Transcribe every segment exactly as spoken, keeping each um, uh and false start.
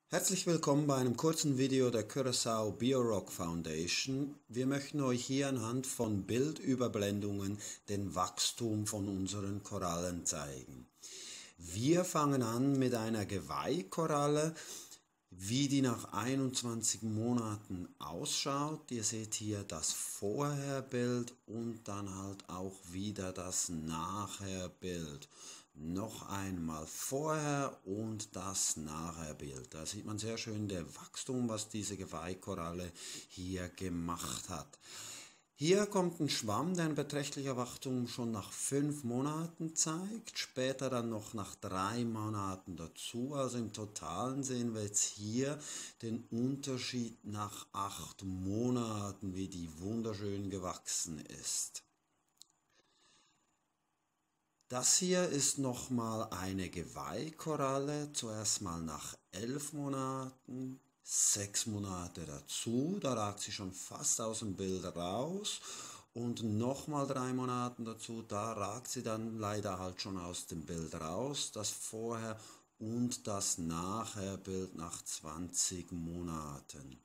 Herzlich willkommen bei einem kurzen Video der Curaçao BioRock Foundation. Wir möchten euch hier anhand von Bildüberblendungen den Wachstum von unseren Korallen zeigen. Wir fangen an mit einer Geweihkoralle, wie die nach einundzwanzig Monaten ausschaut. Ihr seht hier das Vorherbild und dann halt auch wieder das Nachherbild. Noch einmal vorher und das Nachherbild. Da sieht man sehr schön das Wachstum, was diese Geweihkoralle hier gemacht hat. Hier kommt ein Schwamm, der ein beträchtlicher Wachstum schon nach fünf Monaten zeigt, später dann noch nach drei Monaten dazu. Also im Totalen sehen wir jetzt hier den Unterschied nach acht Monaten, wie die wunderschön gewachsen ist. Das hier ist nochmal eine Geweihkoralle, zuerst mal nach elf Monaten. Sechs Monate dazu, da ragt sie schon fast aus dem Bild raus und nochmal drei Monate dazu, da ragt sie dann leider halt schon aus dem Bild raus, das Vorher- und das Nachherbild nach zwanzig Monaten.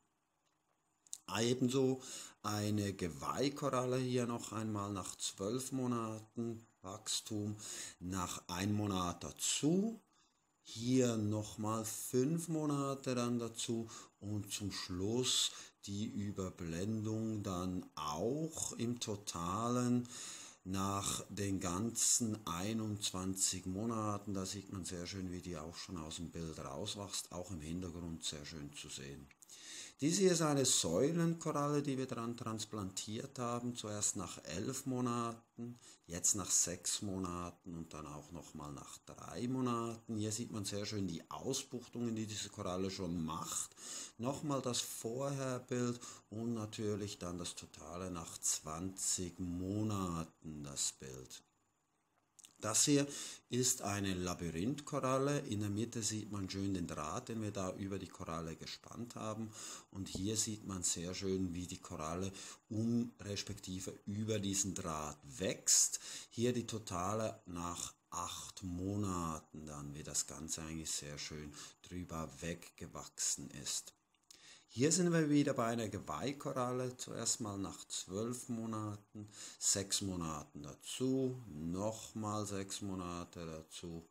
Ebenso eine Geweihkoralle hier noch einmal nach zwölf Monaten Wachstum, nach ein Monat dazu. Hier nochmal fünf Monate dann dazu und zum Schluss die Überblendung dann auch im Totalen nach den ganzen einundzwanzig Monaten. Da sieht man sehr schön, wie die auch schon aus dem Bild rauswächst, auch im Hintergrund sehr schön zu sehen. Diese hier ist eine Säulenkoralle, die wir dran transplantiert haben, zuerst nach elf Monaten, jetzt nach sechs Monaten und dann auch nochmal nach drei Monaten. Hier sieht man sehr schön die Ausbuchtungen, die diese Koralle schon macht. Nochmal das Vorherbild und natürlich dann das Totale nach zwanzig Monaten, das Bild. Das hier ist eine Labyrinthkoralle. In der Mitte sieht man schön den Draht, den wir da über die Koralle gespannt haben. Und hier sieht man sehr schön, wie die Koralle um respektive über diesen Draht wächst. Hier die Totale nach acht Monaten dann, wie das Ganze eigentlich sehr schön drüber weggewachsen ist. Hier sind wir wieder bei einer Geweihkoralle, zuerst mal nach zwölf Monaten, sechs Monaten dazu, nochmal sechs Monate dazu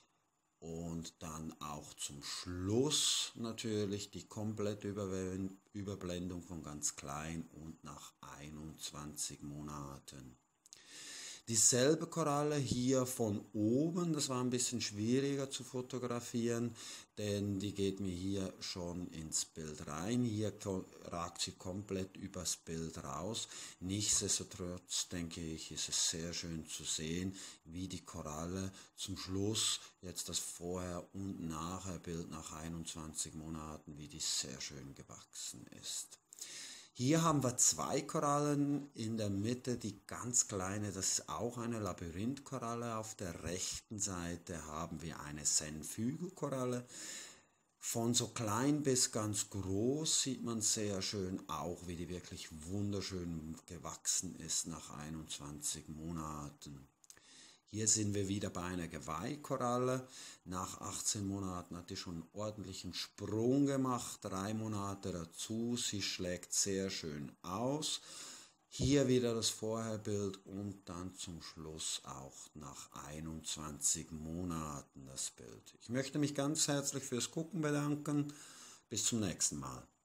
und dann auch zum Schluss natürlich die komplette Überblendung von ganz klein und nach einundzwanzig Monaten. Dieselbe Koralle hier von oben, das war ein bisschen schwieriger zu fotografieren, denn die geht mir hier schon ins Bild rein. Hier ragt sie komplett übers Bild raus. Nichtsdestotrotz denke ich, ist es sehr schön zu sehen, wie die Koralle zum Schluss jetzt das Vorher- und Nachherbild nach einundzwanzig Monaten, wie die sehr schön gewachsen ist. Hier haben wir zwei Korallen, in der Mitte die ganz kleine, das ist auch eine Labyrinthkoralle. Auf der rechten Seite haben wir eine Senfhügelkoralle. Von so klein bis ganz groß sieht man sehr schön auch, wie die wirklich wunderschön gewachsen ist nach einundzwanzig Monaten. Hier sind wir wieder bei einer Geweihkoralle. Nach achtzehn Monaten hat die schon einen ordentlichen Sprung gemacht, drei Monate dazu. Sie schlägt sehr schön aus. Hier wieder das Vorherbild und dann zum Schluss auch nach einundzwanzig Monaten das Bild. Ich möchte mich ganz herzlich fürs Gucken bedanken. Bis zum nächsten Mal.